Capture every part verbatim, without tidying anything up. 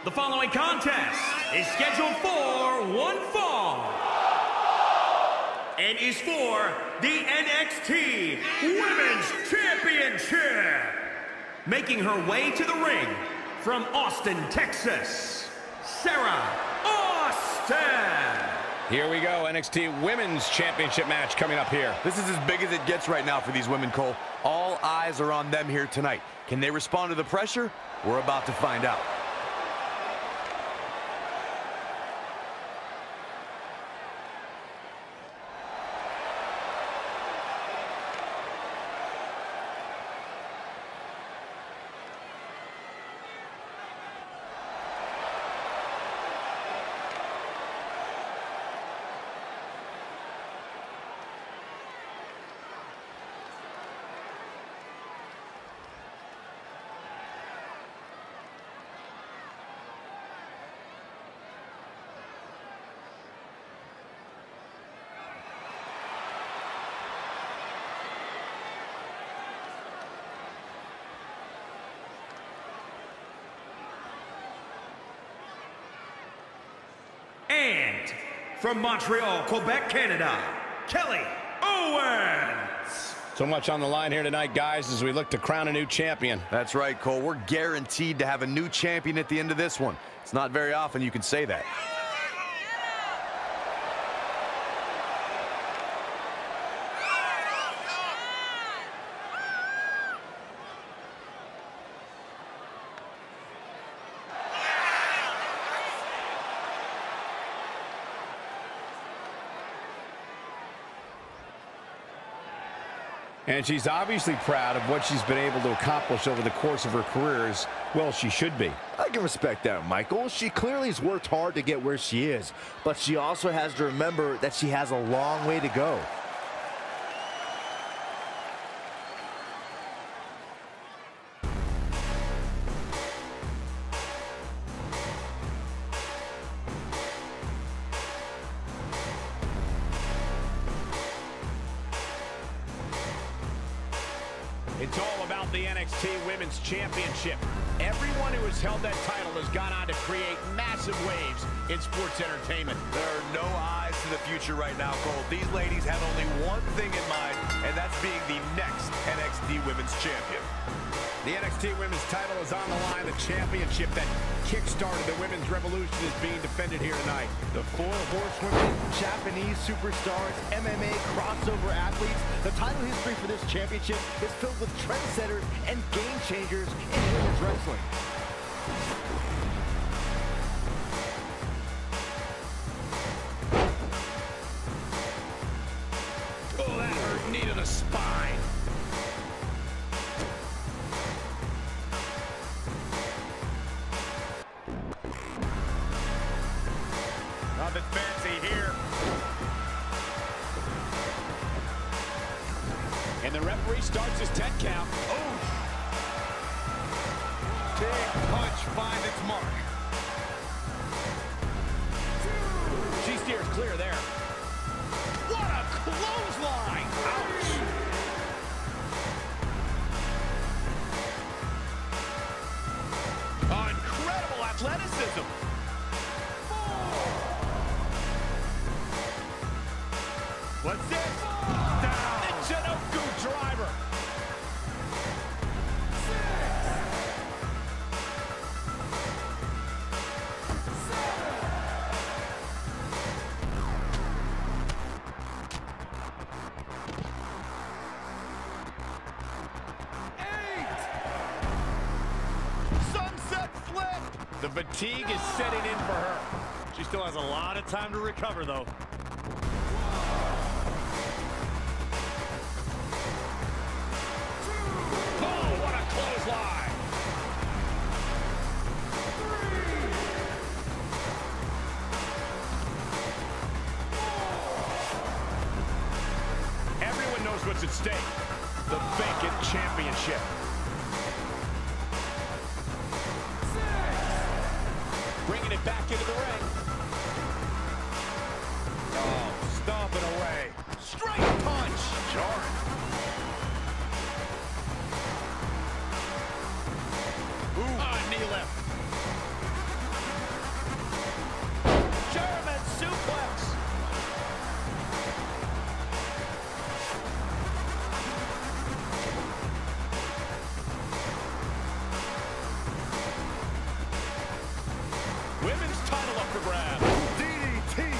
The following contest is scheduled for one fall and is for the N X T Women's Championship. Making her way to the ring from Austin, Texas, Sarah Austin. Here we go, N X T Women's Championship match coming up here. This is as big as it gets right now for these women, Cole. All eyes are on them here tonight. Can they respond to the pressure? We're about to find out. And from Montreal, Quebec, Canada, Kelly Owens. So much on the line here tonight, guys, as we look to crown a new champion. That's right, Cole. We're guaranteed to have a new champion at the end of this one. It's not very often you can say that. And she's obviously proud of what she's been able to accomplish over the course of her career, as well she should be. I can respect that, Michael. She clearly has worked hard to get where she is, but she also has to remember that she has a long way to go. It's all about the N X T Women's Championship. Everyone who has held that title has gone on to create massive waves in sports entertainment. There are no eyes to the future right now, Cole. These ladies have only one thing in mind, and that's being the next N X T Women's Champion. The N X T Women's title is on the line. The championship that kick-started the women's revolution is being defended here tonight. The four horsewomen, Japanese superstars, M M A crossover athletes. The title history for this championship is filled with trendsetters and game changers in women's wrestling. Oh, that hurt. Knee to the spine. Nothing fancy here. And the referee starts his ten count. Oh! Big punch finds its mark. She steers clear there. What a clothesline! Ouch! Oh, incredible athleticism. What's this? Down. The Jinoku driver. Eight. Sunset flip. The fatigue is setting in for her. She still has a lot of time to recover, though. Everyone knows what's at stake. The vacant championship. Bringing it back into the ring. Oh, stomping away. Straight punch. Jarring. Ooh. Ah, knee lift. grab. D D T.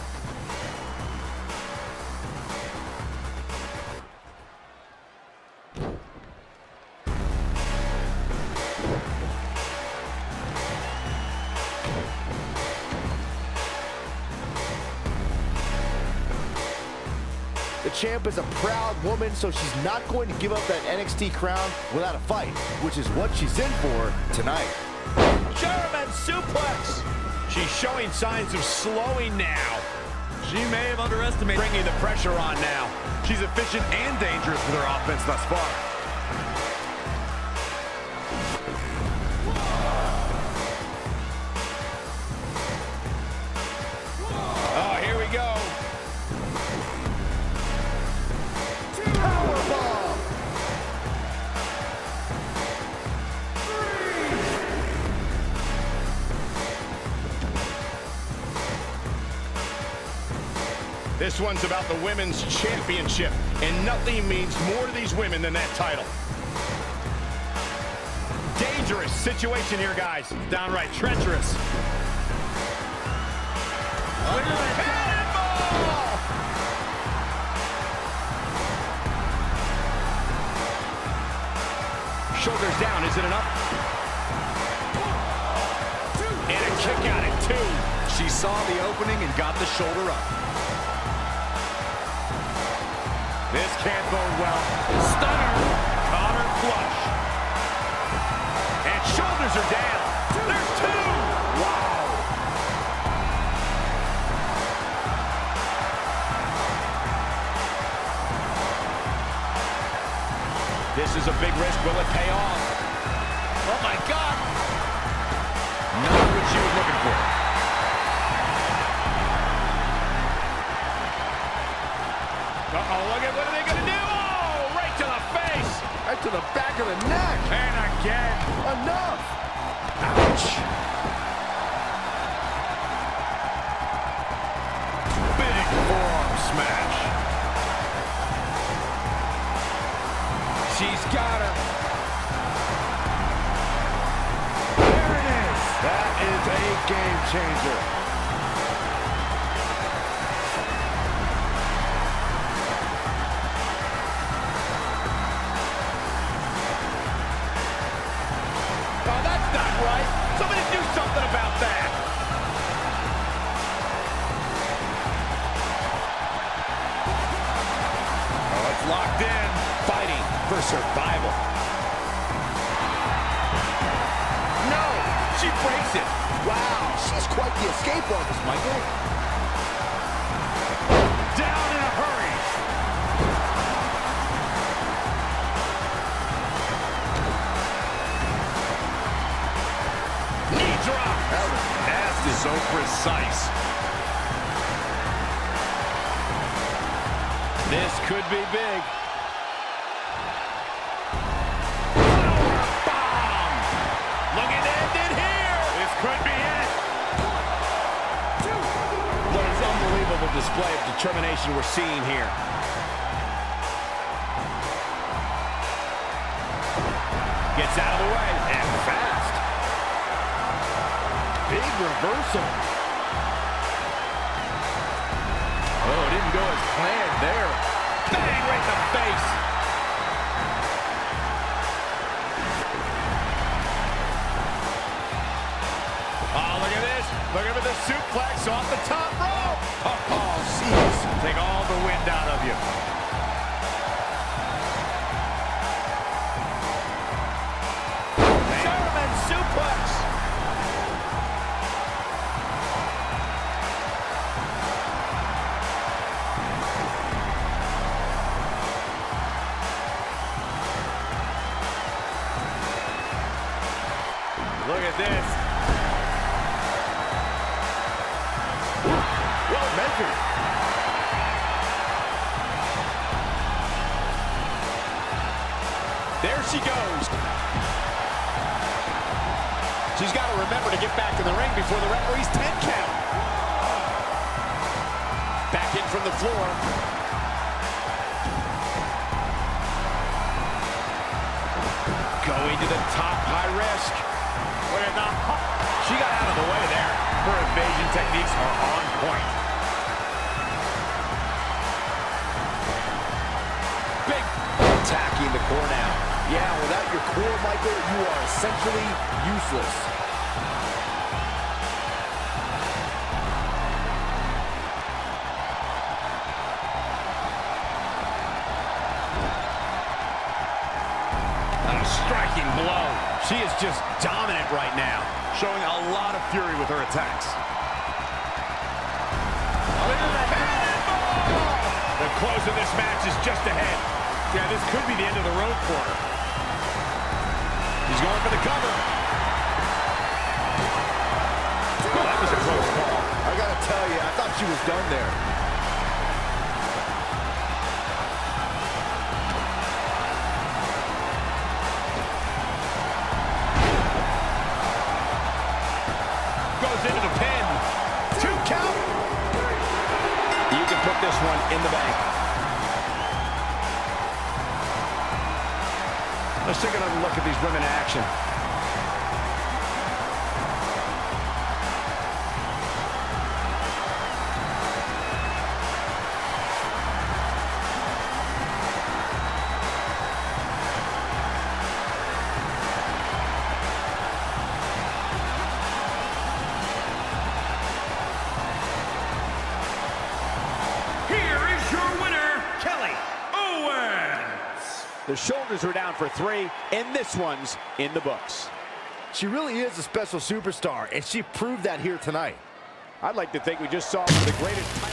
The champ is a proud woman, so she's not going to give up that N X T crown without a fight, which is what she's in for tonight. German suplex. She's showing signs of slowing now. She may have underestimated. Bringing the pressure on now. She's efficient and dangerous with her offense thus far. Oh, here we go. Powerbomb. This one's about the women's championship, and nothing means more to these women than that title. Dangerous situation here, guys. Downright treacherous. Cannonball! Shoulders down, is it enough? And a kick out at two. She saw the opening and got the shoulder up. This can't bode well. Stunner. Caught her flush. And shoulders are down. There's two. Wow. This is a big risk. Will it pay off? Oh, my God. Not what she was looking for. Uh-oh, look at what are they going to do? Oh, right to the face. Right to the back of the neck. And again. Enough. Ouch. Big forearm smash. She's got her. There it is. That is a game changer. Oh, that's not right. Somebody do something about that. Oh, it's locked in. Fighting for survival. No, she breaks it. Wow, she's quite the escape artist, Michael. Down in a hurry. Knee drop. Nasty. So precise. This could be big. Bomb. Looking to end it here. This could be it. What an unbelievable display of determination we're seeing here. Gets out of the way and fast. Big reversal. Oh, it didn't go as planned there. Bang, right in the face. Oh, look at this. Looking for the suplex off the top rope. Oh, jeez. Take all the wind out of you. German suplex. Look at this. Well measured. There she goes. She's got to remember to get back in the ring before the referee's ten count. Back in from the floor. Going to the top, high risk. Look at that. She got out of the way there. Her evasion techniques are on point. Big attacking the core now. Yeah, without your core, Michael, you are essentially useless. A striking blow. She is just dominant right now, Showing a lot of fury with her attacks. The close of this match is just ahead. Yeah, this could be the end of the road for her. He's going for the cover. Oh, that was a close call. I gotta tell you, I thought she was done there. Goes into the pin. Two count. You can put this one in the bank. Let's take another look at these women in action. The shoulders are down for three, and this one's in the books. She really is a special superstar, and she proved that here tonight. I'd like to think we just saw one of the greatest title.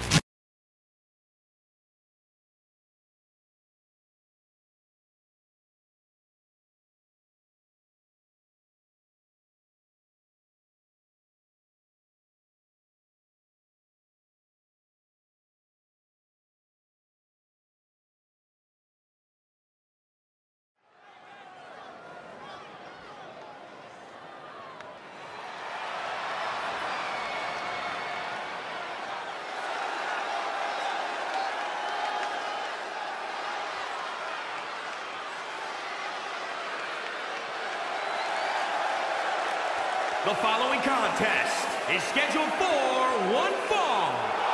The following contest is scheduled for one fall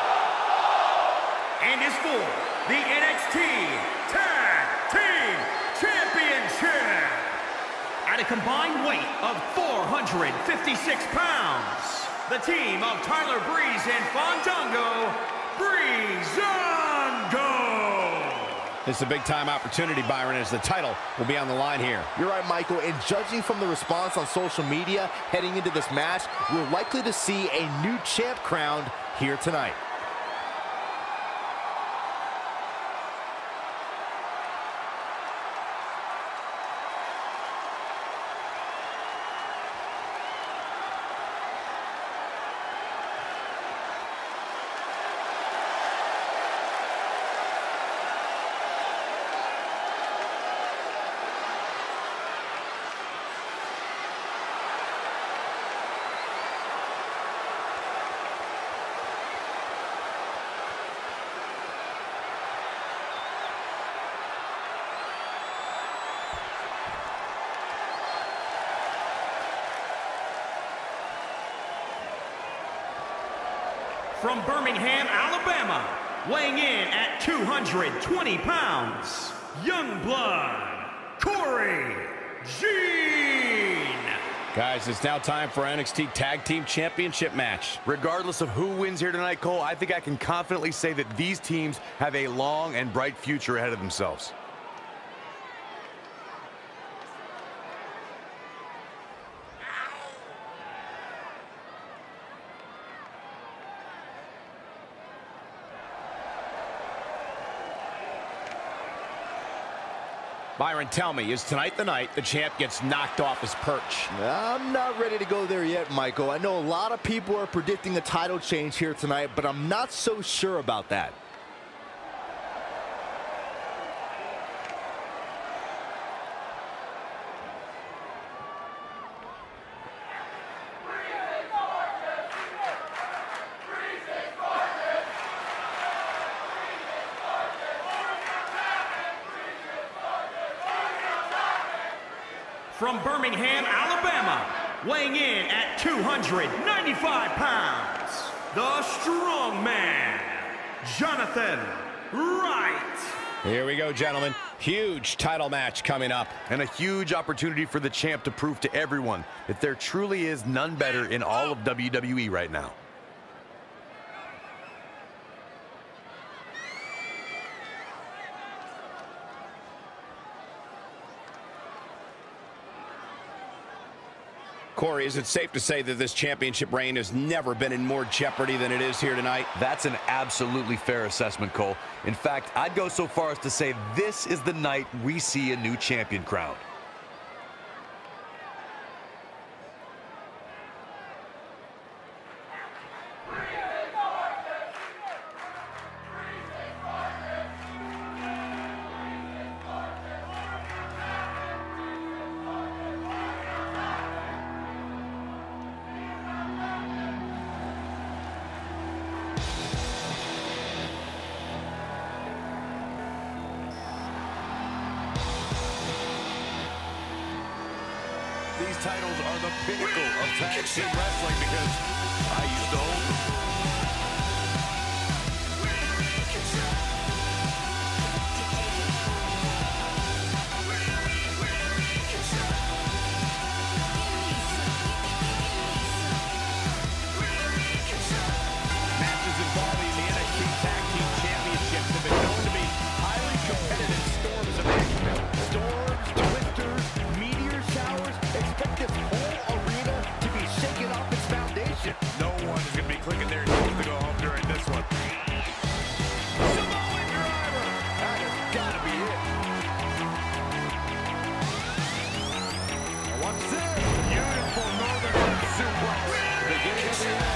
and is for the N X T Tag Team Championship. At a combined weight of four hundred fifty-six pounds, the team of Tyler Breeze and Fandango, Breezango. This is a big-time opportunity, Byron, as the title will be on the line here. You're right, Michael, and judging from the response on social media heading into this match, we're likely to see a new champ crowned here tonight. From Birmingham, Alabama, weighing in at two hundred twenty pounds, young blood, Corey Jean. Guys, it's now time for our N X T Tag Team Championship match. Regardless of who wins here tonight, Cole, I think I can confidently say that these teams have a long and bright future ahead of themselves. Byron, tell me, is tonight the night the champ gets knocked off his perch? I'm not ready to go there yet, Michael. I know a lot of people are predicting a title change here tonight, but I'm not so sure about that. From Birmingham, Alabama, weighing in at two hundred ninety-five pounds, the strong man, Jonathan Wright. Here we go, gentlemen. Huge title match coming up. And a huge opportunity for the champ to prove to everyone that there truly is none better in all of W W E right now. Corey, is it safe to say that this championship reign has never been in more jeopardy than it is here tonight? That's an absolutely fair assessment, Cole. In fact, I'd go so far as to say this is the night we see a new champion crowned. These titles are the pinnacle of tag team wrestling because I used to hold them. Matches involving the N X T Tag Team Championships have been known to be highly competitive storms of action. Storms, twisters, meteor showers. Expect this whole arena to be shaken off its foundation. No one is going to be clicking their heels to go home during this one. Samoan driver. That has got to be it. Now watch this. Beautiful northern suplex. Beginning of the end.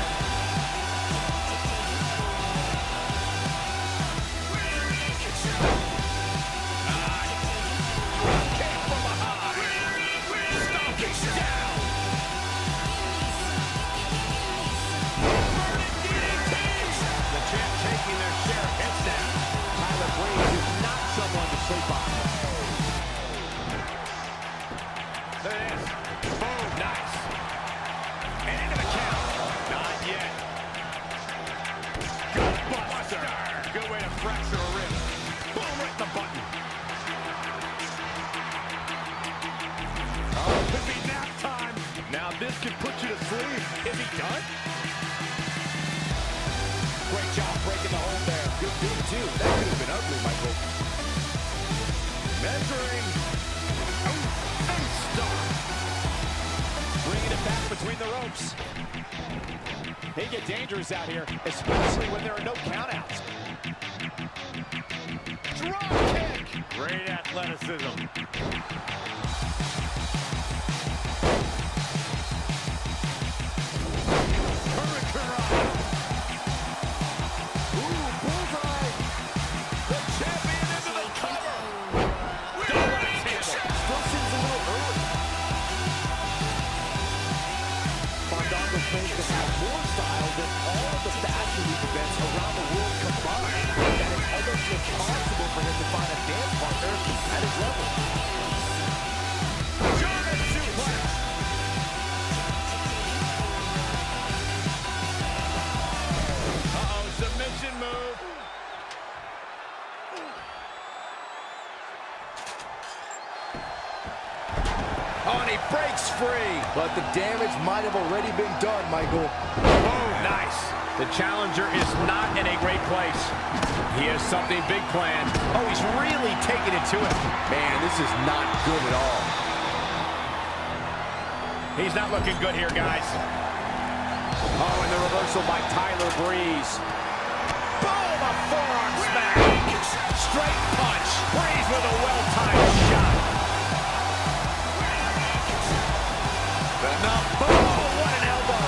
Tyler Breeze is not someone to sleep on. There it is. Boom. Nice. And into the count. Not yet. Good buster. Good way to fracture a rib. Boom, right in the button. Oh, it could be nap time. Now this could put you to sleep. Is he done? Great job breaking the hold there. Good beat, too. That could have been ugly, Michael. Measuring. Oh, face stop. Bringing it back between the ropes. They get dangerous out here, especially when there are no countouts. Drop kick. Great athleticism. Hurricane. Claims to have more style than all of the fashion week events around the world combined. That it's almost impossible for him to find a dance partner at his level. German suplex. Uh-oh, submission move. Oh, and he breaks free. But the damage might have already been done, Michael. Oh, nice. The challenger is not in a great place. He has something big planned. Oh, he's really taking it to him. Man, this is not good at all. He's not looking good here, guys. Oh, and the reversal by Tyler Breeze. Boom, a forearm smash. Straight punch. Breeze with a well-timed shot. Enough. Oh, what an elbow.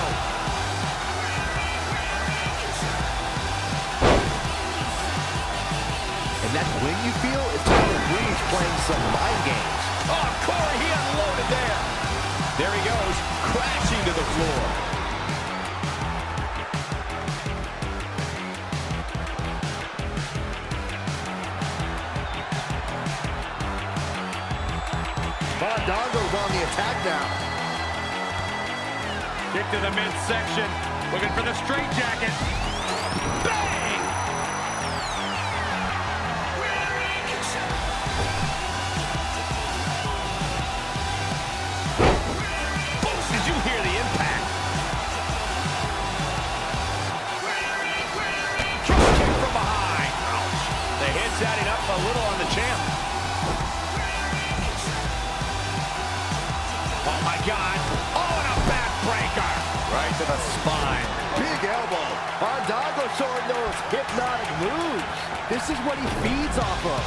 And that win you feel is Tyler Breeze playing some mind games. Oh, Corey, he unloaded there. There he goes, crashing to the floor. Fandango's on the attack now. Kick to the midsection. Looking for the straight jacket. Bang! Folks, did you hear the impact? Drop kick from behind. Ouch. The hits adding up a little on the champ. Oh my God. Oh, and a backbreaker. Right to the spine. Big elbow. Fandango showing those hypnotic moves. This is what he feeds off of.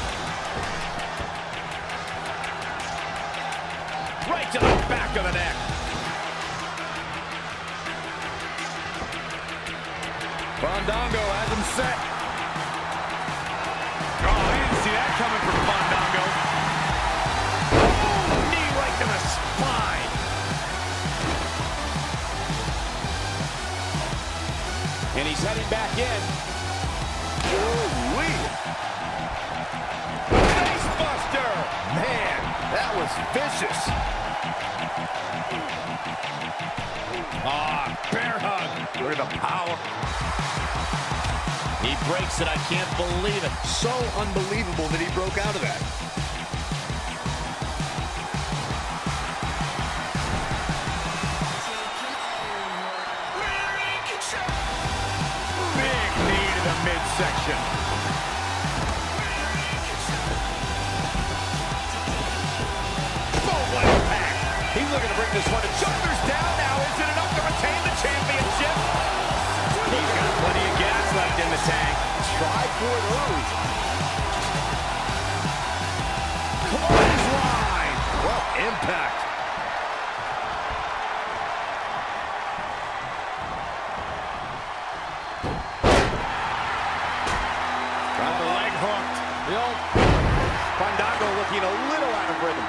Right to the back of the neck. Fandango has him set. Oh, I didn't see that coming from Fandango. Oh, knee right to the spine. And he's heading back in. Ooh-wee. Face buster. Man, that was vicious. Ah, bear hug. Look at the power. He breaks it. I can't believe it. So unbelievable that he broke out of that. Big knee to the midsection. Boom, what impact. He's looking to bring this one to shoulders down now. Is it enough to retain the championship? He's got plenty of gas left in the tank. Try for it early. Clothesline. Well, impact. Got the leg hooked. The old Fandango looking a little out of rhythm.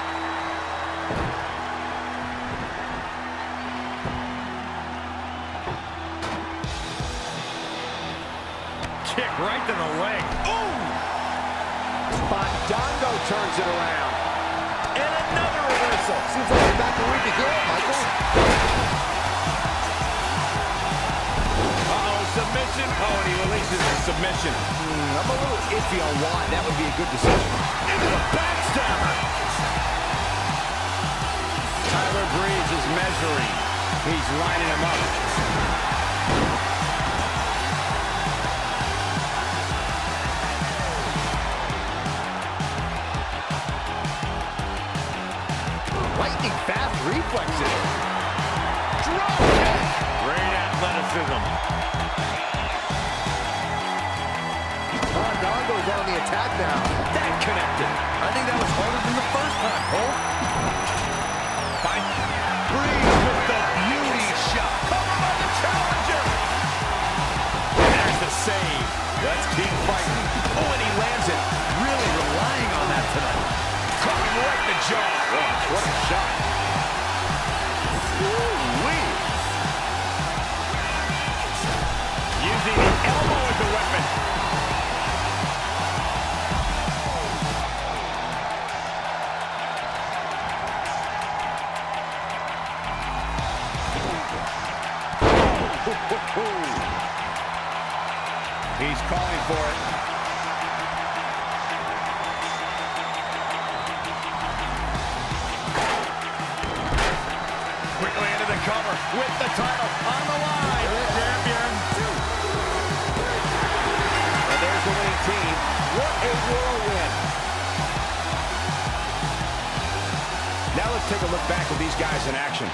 Kick right to the leg. Ooh! Fandango turns it around. And another reversal. Seems like we're back where we began, Michael. Uh-oh, submission. Oh, and he releases the submission. Mm, I'm a little iffy on why. That would be a good decision. Into the backstabber. Tyler Breeze is measuring. He's lining him up. Lightning fast reflexes. Drop kick. Great athleticism. Fandango's on the attack now. That connected. I think that was harder than the first time, Cole. Fine. Breeze with the beauty shot. Cover by the challenger. And there's the save. Let's keep fighting. Oh, and he lands it. Really relying on that tonight. Caught right in the jaw. Oh, what a shot. Ooh-wee. Using the elbow as a weapon. He's calling for it. Quickly into the cover with the title on the line. Champion. And there's the winning team. What a whirlwind. Now let's take a look back at these guys in action.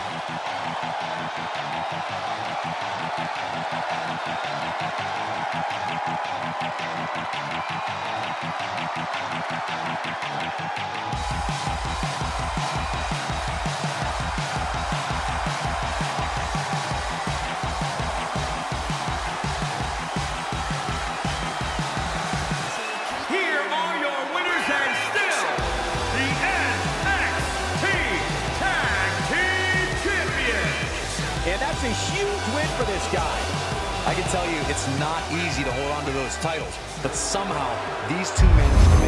Here are your winners and still the N X T Tag Team Champions. And that's a huge win for this guy. I can tell you it's not easy to hold on to those titles, but somehow these two managed to make